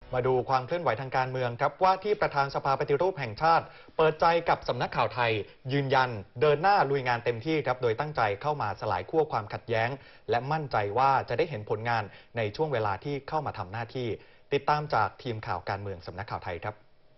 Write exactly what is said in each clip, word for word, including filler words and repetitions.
มาดูความเคลื่อนไหวทางการเมืองครับว่าที่ประธานสภาปฏิรูปแห่งชาติ เปิดใจกับสำนักข่าวไทย ยืนยันเดินหน้าลุยงานเต็มที่ครับโดยตั้งใจเข้ามาสลายขั้วความขัดแย้ง และมั่นใจว่าจะได้เห็นผลงานในช่วงเวลาที่เข้ามาทำหน้าที่ ติดตามจากทีมข่าวการเมืองสำนักข่าวไทยครับ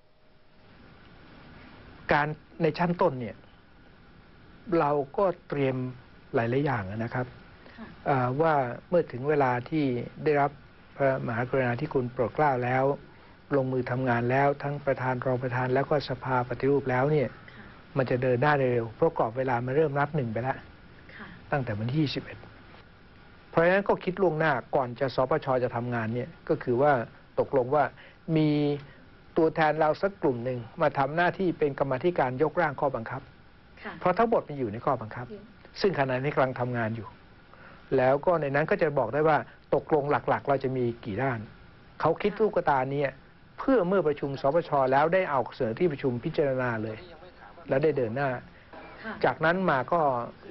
การในชั้นต้นเนี่ยเราก็เตรียมหลายๆอย่างนะครับว่าเมื่อถึงเวลาที่ได้รับพระมหากรุณาธิคุณโปรดเกล้าแล้วลงมือทำงานแล้วทั้งประธานรองประธานแล้วก็สภาปฏิรูปแล้วเนี่ยมันจะเดินหน้าเร็วเพราะกรอบเวลามาเริ่มนับหนึ่งไปแล้วตั้งแต่วันที่ยี่สิบเอ็ดเพราะฉะนั้นก็คิดล่วงหน้าก่อนจะสปชจะทำงานเนี่ยก็คือว่าตกลงว่ามีตัวแทนเราสักกลุ่มหนึ่งมาทำหน้าที่เป็นกรรมาธิการยกร่างข้อบังคับเพราะทั้งหมดมันอยู่ในข้อบังคับซึ่งขณะนี้กำลังทำงานอยู่แล้วก็ในนั้นก็จะบอกได้ว่าตกลงหลักๆเราจะมีกี่ด้านเขาคิดลูกตานี้เพื่อเมื่อประชุมสปชแล้วได้เอาเสนอที่ประชุมพิจารณาเลยแล้วได้เดินหน้าจากนั้นมาก็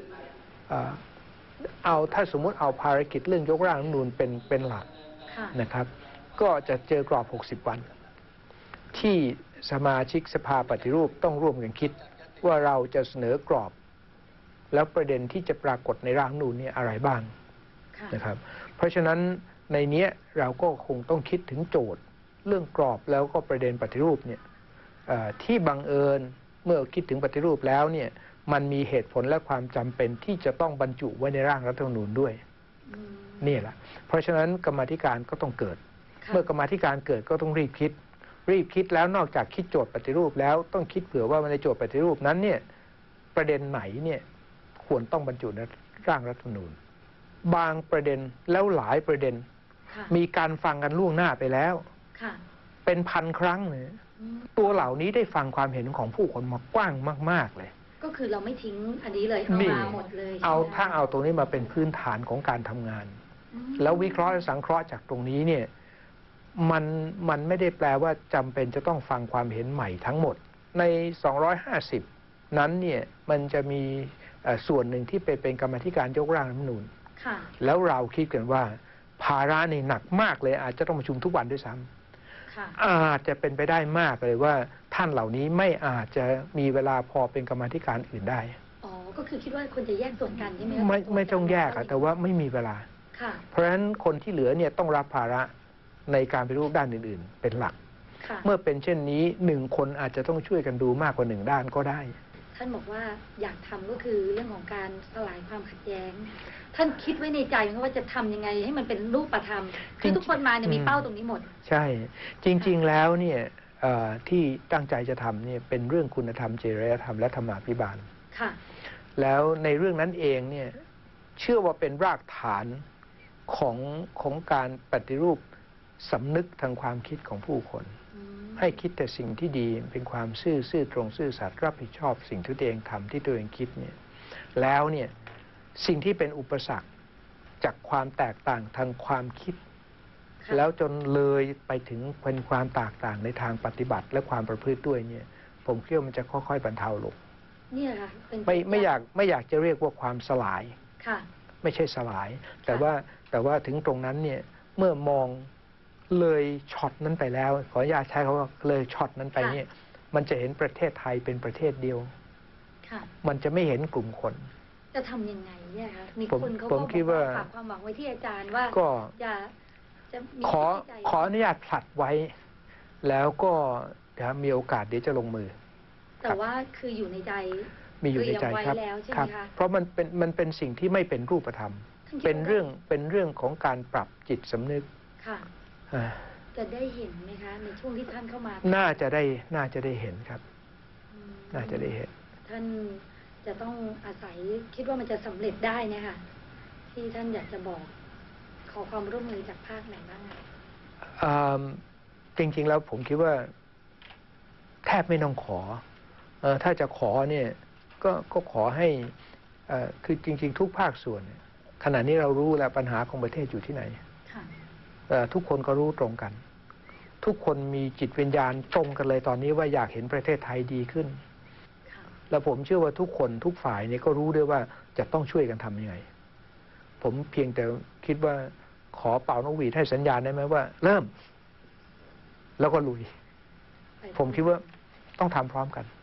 เอาถ้าสมมุติเอาภารกิจเรื่องยกร่างรัฐธรรมนูญเป็นเป็นหลักนะครับก็จะเจอกรอบหกสิบวันที่สมาชิกสภาปฏิรูปต้องร่วมกันคิดว่าเราจะเสนอกรอบแล้วประเด็นที่จะปรากฏในร่างรัฐธรรมนูญนี่อะไรบ้างนะครับเพราะฉะนั้นในนี้เราก็คงต้องคิดถึงโจทย์เรื่องกรอบแล้วก็ประเด็นปฏิรูปเนี่ยที่บังเอิญเมื่อคิดถึงปฏิรูปแล้วเนี่ยมันมีเหตุผลและความจำเป็นที่จะต้องบรรจุไว้ในร่างรัฐธรรมนูญด้วยนี่แหละเพราะฉะนั้นกรรมาธิการก็ต้องเกิดเมื่อกรรมาธิการเกิดก็ต้องรีบคิดรีบคิดแล้วนอกจากคิดโจทย์ปฏิรูปแล้วต้องคิดเผื่อว่าในโจทย์ปฏิรูปนั้นเนี่ยประเด็นไหนเนี่ยควรต้องบรรจุในร่างรัฐธรรมนูญบางประเด็นแล้วหลายประเด็นมีการฟังกันล่วงหน้าไปแล้วเป็นพันครั้งเลยตัวเหล่านี้ได้ฟังความเห็นของผู้คนมากว้างมากๆเลยก็คือเราไม่ทิ้งอันนี้เลยเอามาหมดเลยเอาถ้าเอาตรงนี้มาเป็นพื้นฐานของการทำงานแล้ววิเคราะห์และสังเคราะห์จากตรงนี้เนี่ยมันมันไม่ได้แปลว่าจำเป็นจะต้องฟังความเห็นใหม่ทั้งหมดในสองร้อยห้าสิบนั้นเนี่ยมันจะมีส่วนหนึ่งที่ไปเป็นกรรมาธิการยกร่างรัฐธรรมนูญแล้วเราคิดกันว่าภาระนี่หนักมากเลยอาจจะต้องประชุมทุกวันด้วยซ้ำอาจจะเป็นไปได้มากเลยว่าท่านเหล่านี้ไม่อาจจะมีเวลาพอเป็นกรรมาธิการอื่นได้อ๋อก็คือคิดว่าควรจะแยกส่วนกันใช่ไหมไม่ไม่ต้องแยกแต่ว่าไม่มีเวลาเพราะฉะนั้นคนที่เหลือเนี่ยต้องรับภาระในการปฏิรูปด้านอื่นๆเป็นหลักเมื่อเป็นเช่นนี้หนึ่งคนอาจจะต้องช่วยกันดูมากกว่าหนึ่งด้านก็ได้ท่านบอกว่าอยากทำก็คือเรื่องของการสลายความขัดแย้งท่านคิดไว้ในใจว่าจะทำยังไงให้มันเป็นรูปธรรมคือทุกคนมาเนี่ยมีเป้าตรงนี้หมดใช่จริงๆแล้วเนี่ยที่ตั้งใจจะทำเนี่ยเป็นเรื่องคุณธรรมจริยธรรมและธรรมาภิบาลค่ะแล้วในเรื่องนั้นเองเนี่ยเชื่อว่าเป็นรากฐานของของการปฏิรูปสำนึกทางความคิดของผู้คนให้คิดแต่สิ่งที่ดีเป็นความซื่อซื่อตรงซื่อสัตย์รับผิดชอบสิ่งที่ตัวเองทำที่ตัวเองคิดเนี่ยแล้วเนี่ยสิ่งที่เป็นอุปสรรคจากความแตกต่างทางความคิดแล้วจนเลยไปถึงเป็นความแตกต่างในทางปฏิบัติและความประพฤติด้วยเนี่ยผมคิดว่ามันจะค่อยๆบรรเทาลงเนี่ยค่ะไม่ไม่อยากไม่อยากจะเรียกว่าความสลายค่ะไม่ใช่สลายแต่ว่าแต่ว่าถึงตรงนั้นเนี่ยเมื่อมองเลยช็อตนั้นไปแล้วขออนุญาตใช้คำว่าเลยช็อตนั้นไปเนี่ยมันจะเห็นประเทศไทยเป็นประเทศเดียวมันจะไม่เห็นกลุ่มคนจะทำยังไงเนี่ยคะมีคนเขาผมคิดว่าฝากความหวังไว้ที่อาจารย์ว่าจะจะขอขออนุญาตผลัดไว้แล้วก็เดี๋ยวมีโอกาสเดี๋ยวจะลงมือแต่ว่าคืออยู่ในใจมีอยู่ในใจครับครับเพราะมันเป็นมันเป็นสิ่งที่ไม่เป็นรูปธรรมเป็นเรื่องเป็นเรื่องของการปรับจิตสำนึกค่ะจะได้เห็นไหมคะในช่วงที่ท่านเข้ามาน่าจะได้น่าจะได้เห็นครับน่าจะได้เห็นท่านจะต้องอาศัยคิดว่ามันจะสำเร็จได้นะคะที่ท่านอยากจะบอกขอความร่วมมือจากภาคไหนบ้างจริงๆแล้วผมคิดว่าแทบไม่ต้องขอถ้าจะขอเนี่ยก็ก็ขอให้คือจริงๆทุกภาคส่วนขณะนี้เรารู้แล้วปัญหาของประเทศอยู่ที่ไหนทุกคนก็รู้ตรงกันทุกคนมีจิตวิญญาณตรงกันเลยตอนนี้ว่าอยากเห็นประเทศไทยดีขึ้นแล้วผมเชื่อว่าทุกคนทุกฝ่ายเนี่ยก็รู้ด้วยว่าจะต้องช่วยกันทำยังไงผมเพียงแต่คิดว่าขอเป่านกหวีดให้สัญญาณได้ไหมว่าเริ่มแล้วก็ลุยไปผมคิดว่าต้องทำพร้อมกัน